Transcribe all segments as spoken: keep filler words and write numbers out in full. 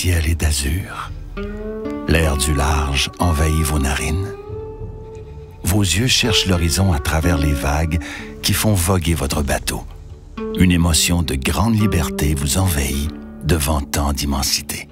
ciel est d'azur. L'air du large envahit vos narines. Vos yeux cherchent l'horizon à travers les vagues qui font voguer votre bateau. Une émotion de grande liberté vous envahit devant tant d'immensité.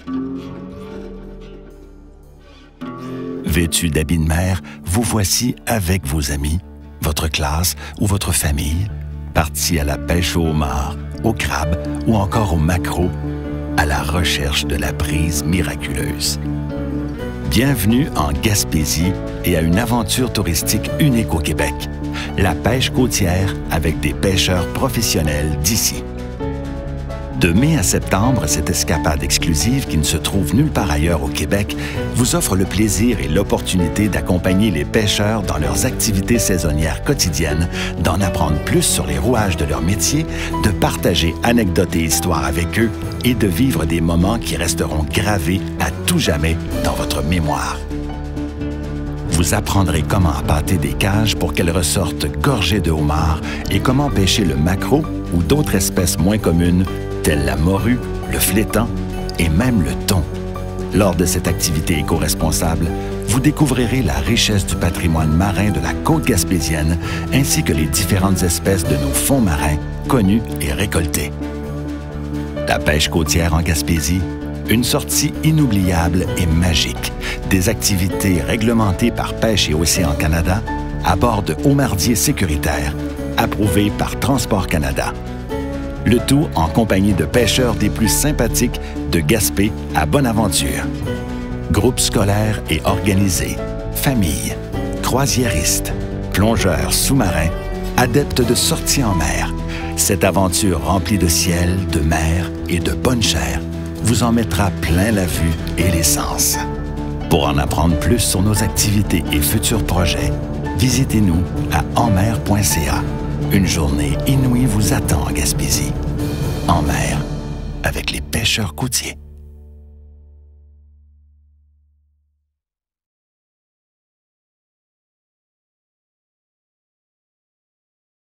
Vêtu d'habits de mer, vous voici avec vos amis, votre classe ou votre famille, partis à la pêche au homard, au crabe ou encore au maquereau, à la recherche de la prise miraculeuse. Bienvenue en Gaspésie et à une aventure touristique unique au Québec, la pêche côtière avec des pêcheurs professionnels d'ici. De mai à septembre, cette escapade exclusive qui ne se trouve nulle part ailleurs au Québec vous offre le plaisir et l'opportunité d'accompagner les pêcheurs dans leurs activités saisonnières quotidiennes, d'en apprendre plus sur les rouages de leur métier, de partager anecdotes et histoires avec eux et de vivre des moments qui resteront gravés à tout jamais dans votre mémoire. Vous apprendrez comment appâter des cages pour qu'elles ressortent gorgées de homards et comment pêcher le maquereau ou d'autres espèces moins communes telles la morue, le flétan et même le thon. Lors de cette activité éco-responsable, vous découvrirez la richesse du patrimoine marin de la côte gaspésienne ainsi que les différentes espèces de nos fonds marins connus et récoltés. La pêche côtière en Gaspésie, une sortie inoubliable et magique. Des activités réglementées par Pêche et Océan Canada à bord de homardiers sécuritaires, approuvés par Transport Canada. Le tout en compagnie de pêcheurs des plus sympathiques de Gaspé à Bonaventure. Groupes scolaires et organisés, familles, croisiéristes, plongeurs sous-marins, adeptes de sorties en mer. Cette aventure remplie de ciel, de mer et de bonne chair vous en mettra plein la vue et les sens. Pour en apprendre plus sur nos activités et futurs projets, visitez-nous à enmer point c a. Une journée inouïe vous attend en Gaspésie. En mer, avec les pêcheurs côtiers.